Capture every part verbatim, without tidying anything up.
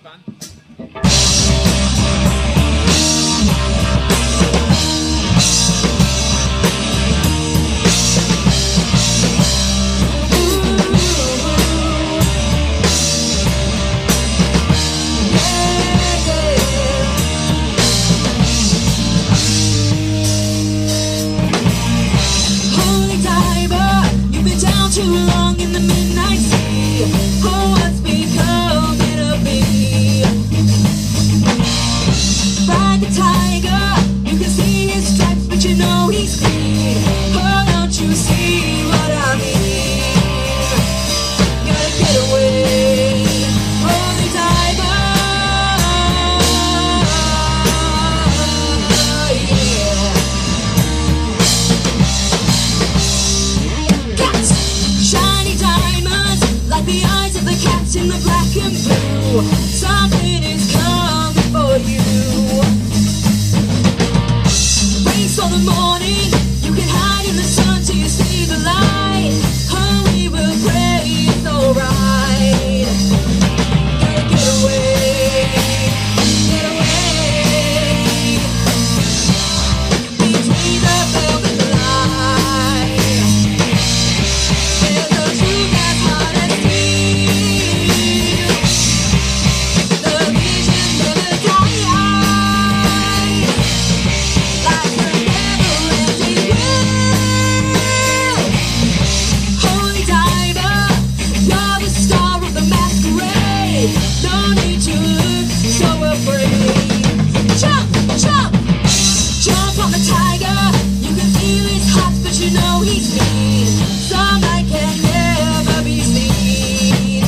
Too long in the midnight sea. Oh, what's become of me? Ride the tiger, you can see his stripes, but you know he's free. Oh, don't you see what I mean? Gotta get away, holy diver, yeah. Cats! Shiny diamonds, like the eyes of the cats in the black and blue. Something is coming for you. Race for the morning, you can hide in the sun till you see the light. Oh, we will pray it's alright. Gotta get away, get away, between the velvet line. No need to look so afraid. Jump, jump, jump on the tiger. You can feel his heart, but you know he's mean. Sunlight can never be seen.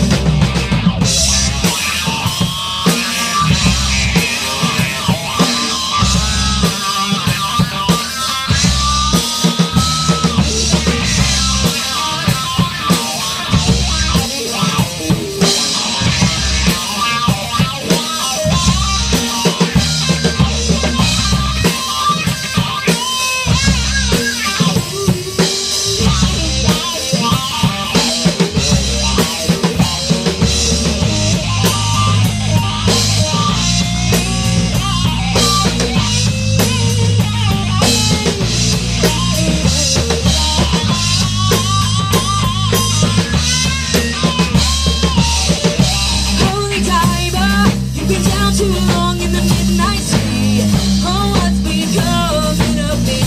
Too long in the midnight sea. Oh, what's becoming of me?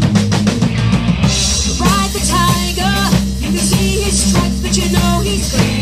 Ride the tiger, you can see his stripes, but you know he's free.